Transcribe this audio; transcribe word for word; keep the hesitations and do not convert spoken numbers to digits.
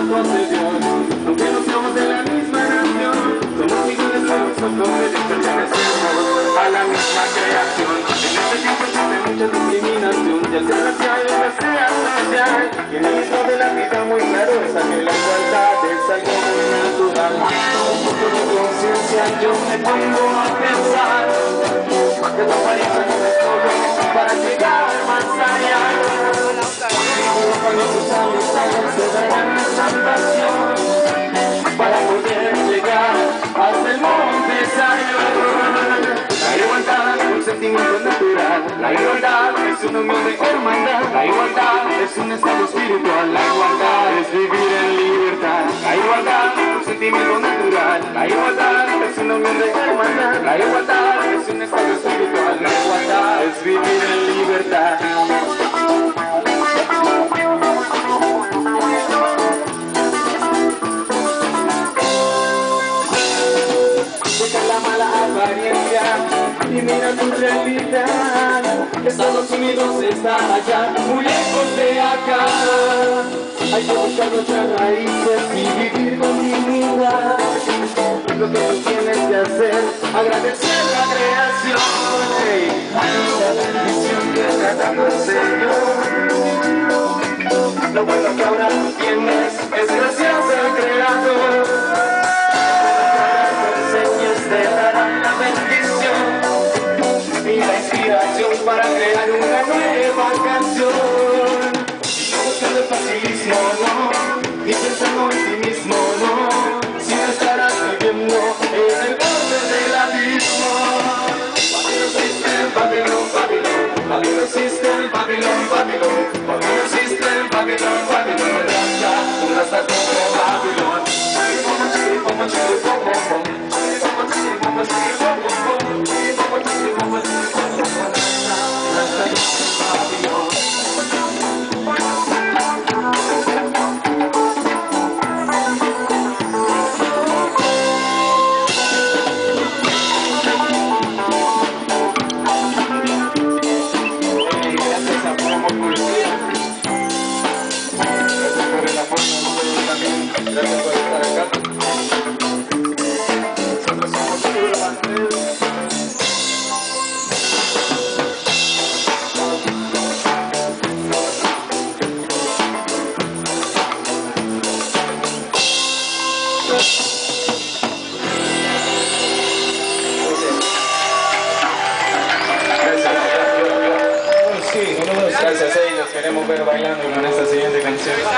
ojos de Dios. Aunque no somos de la misma nación, somos millones de nosotros que pertenecemos a la misma creación. En este tiempo existe mucha discriminación, ya sea racial o ya sea social. Y en el mismo de la vida muy claro está que la igualdad es algo muy natural. Un poco de conciencia yo me pongo a pensar que tu apariencia no es todo para llegar más allá. Cuando tus amistades te darán la salvación para poder llegar hasta el monte Zion. La igualdad es un sentimiento natural. La igualdad es una unión de hermandad. La igualdad es un estado espiritual. La igualdad es vivir en libertad. La igualdad es un sentimiento natural. La igualdad es una unión de hermandad. La igualdad es un estado espiritual. La igualdad es vivir en libertad. Y mira tu realidad, Estados Unidos está allá, muy lejos de acá. Hay que buscar nuestras raíces y vivir con dignidad. Lo que tú tienes que hacer, agradecer la creación. Hey, la bendición que te ha dado el Señor. Lo bueno que ahora tú tienes es gracias al Creador. Te darán la bendición y la inspiración para crear una nueva canción. Y no buscando el facilismo, no, ni pensando en ti mismo, no, si no estarás viviendo en el borde del abismo. Babylon System, Babylon, Babylon, Babylon System, Babylon, Babylon, Babylon System, Babylon, Babylon, Rasta, un rasta como Babylon. Como chido, como chido, gracias por estar acá. Nosotros somos Urban. Gracias a ellos, queremos ver bailando con esta siguiente canción.